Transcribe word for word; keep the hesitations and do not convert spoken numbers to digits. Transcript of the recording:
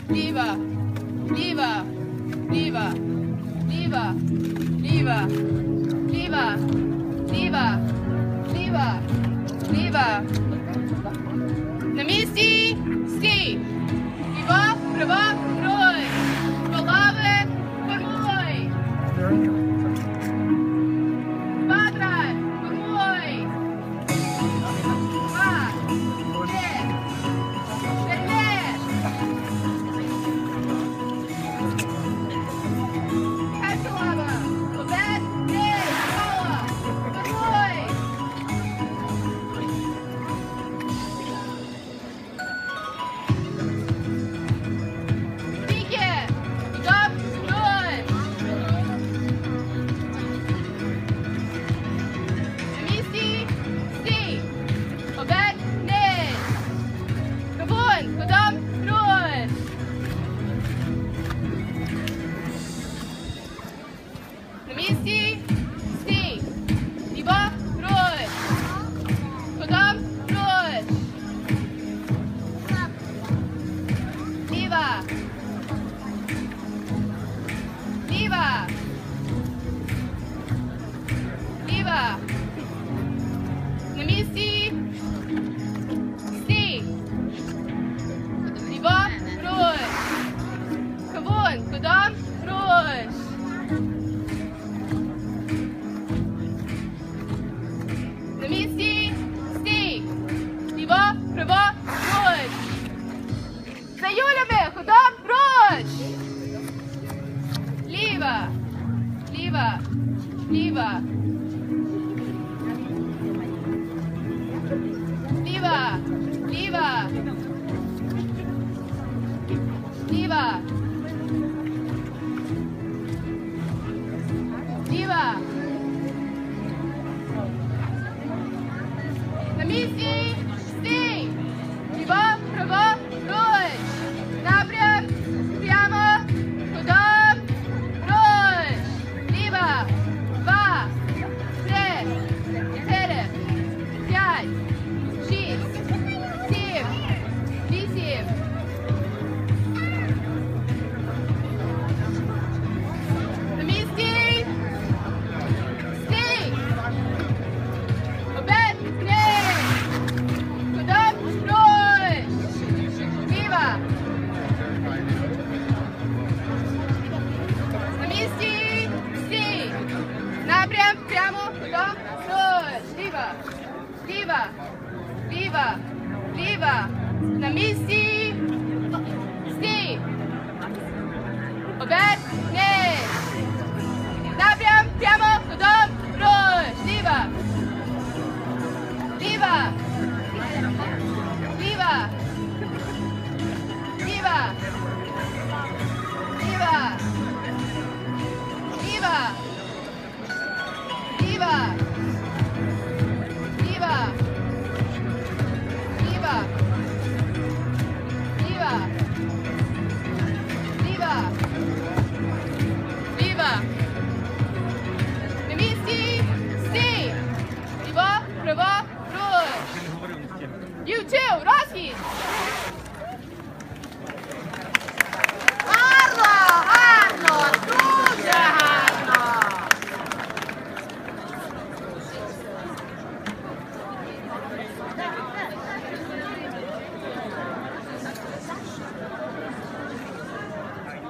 ліва, ліва, ліва, ліва, ліва, ліва, ліва, ліва, ліва. На місці, стій. Ліва, права, рой. Голови, формуй. Квадрат, формуй. Два, три, чотири. Качелава, обед, три, кола, формуй. Стійки, стоп, нуль. На місці, стій. Обед, низ. Кавун, кудом, руш. На місці, стій. Ліва, руш. Кудом, руш. Ліва. Ліва. Ліва. На місці. Стій. Ліва, руш. Кавун, кудом, руш. На місці. Стій. Ліва, права, руш. За Юлями, кудом, руш. Ліва. Ліва. Ліва. Ліва. Ліва. Ліва. Ліва. На місці. Стій. Ліва, права, руш. Напрям. Прямо. Кудом. Руш. Ліва. Два. Три. Чотири. П'ять. Шість. Сім. Вісім. На місці. Стій. Обед. Три. Кудом. Руш. Ліва. На місці. Стій. Напрям. Прямо. Кудом. Руш. Ліва. Ліва. Ліва. Ліва. На місці. Стій. Обед. Низ. Напрям. Прямо. Кудом. Руш. Ліва. Ліва. Ліва. Ліва.